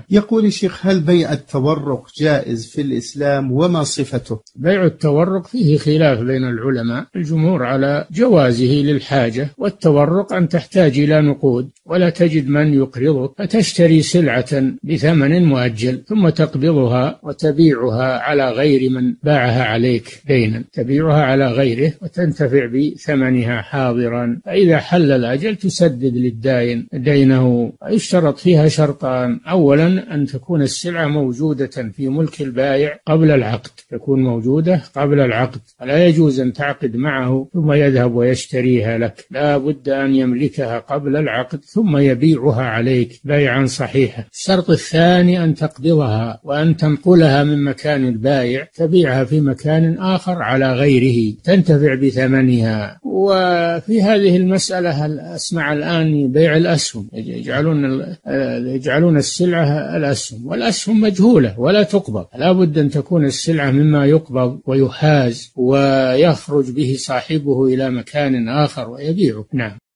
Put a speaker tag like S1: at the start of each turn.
S1: يقول الشيخ: هل بيع التورق جائز في الإسلام وما صفته؟
S2: بيع التورق فيه خلاف بين العلماء، الجمهور على جوازه للحاجة، والتورق أن تحتاج إلى نقود ولا تجد من يقرضك فتشتري سلعة بثمن مؤجل ثم تقبضها وتبيعها على غير من باعها عليك دينا، تبيعها على غيره وتنتفع بثمنها حاضرا، فإذا حل الأجل تسدد للدائن دينه. يشترط فيها شرطان: أولا أن تكون السلعة موجودة في ملك البائع قبل العقد، تكون موجودة قبل العقد، فلا يجوز أن تعقد معه ثم يذهب ويشتريها لك، لا بد أن يملكها قبل العقد ثم يبيعها عليك بيعا صحيحا. الشرط الثاني أن تقبضها وأن تنقلها من مكان البائع تبيعها في مكان آخر على غيره تنتفع بثمنها. وفي هذه المسألة هل أسمع الآن بيع الأسهم، يجعلون السلعة الأسهم، والأسهم مجهولة ولا تقبض، لا بد أن تكون السلعة مما يقبض ويحاز ويخرج به صاحبه إلى مكان آخر ويبيعه. نعم.